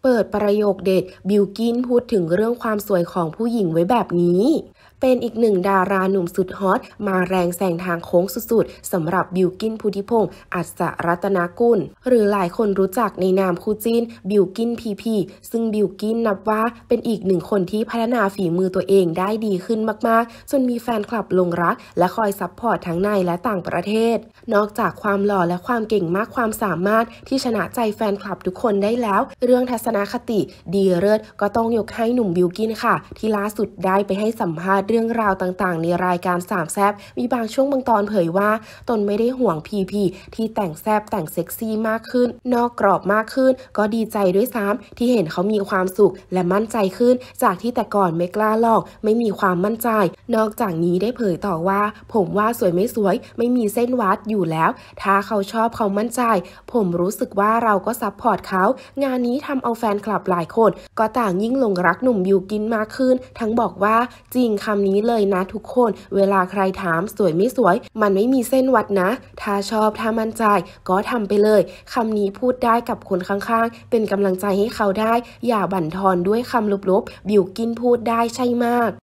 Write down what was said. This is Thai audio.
เปิดประโยคเด็ดบิลกินพูดถึงเรื่องความสวยของผู้หญิงไว้แบบนี้เป็นอีกหนึ่งดาราหนุ่มสุดฮอตมาแรงแซงทางโค้งสุดๆสำหรับบิลกินพุทธิพงษ์อัศรัตนกุลหรือหลายคนรู้จักในนามคู่จิ้นบิลกินพีซึ่งบิลกินนับว่าเป็นอีกหนึ่งคนที่พัฒนาฝีมือตัวเองได้ดีขึ้นมากๆจนมีแฟนคลับหลงรักและคอยซัพพอร์ตทั้งในและต่างประเทศนอกจากความหล่อและความเก่งมากความสามารถที่ชนะใจแฟนคลับทุกคนได้แล้วเรื่องทัศนคติดีเลิศก็ต้องยกให้หนุ่มบิลกินค่ะที่ล่าสุดได้ไปให้สัมภาษณ์เรื่องราวต่างๆในรายการสามแซบมีบางช่วงบางตอนเผยว่าตนไม่ได้ห่วงพีที่แต่งแซบแต่งเซ็กซี่มากขึ้นนอกกรอบมากขึ้นก็ดีใจด้วยซ้ำที่เห็นเขามีความสุขและมั่นใจขึ้นจากที่แต่ก่อนไม่กล้าลองไม่มีความมั่นใจนอกจากนี้ได้เผยต่อว่าผมว่าสวยไม่สวยไม่มีเส้นวัดอยู่แล้วถ้าเขาชอบเขามั่นใจผมรู้สึกว่าเราก็ซัพพอร์ตเขางานนี้ทำเอาแฟนคลับหลายคนก็ต่างยิ่งหลงรักหนุ่มบิลกินมากขึ้นทั้งบอกว่าจริงคำนี้เลยนะทุกคนเวลาใครถามสวยไม่สวยมันไม่มีเส้นวัดนะถ้าชอบถ้ามั่นใจก็ทำไปเลยคำนี้พูดได้กับคนข้างๆเป็นกำลังใจให้เขาได้อย่าบั่นทอนด้วยคำลบๆบิลกินพูดได้ใช่มาก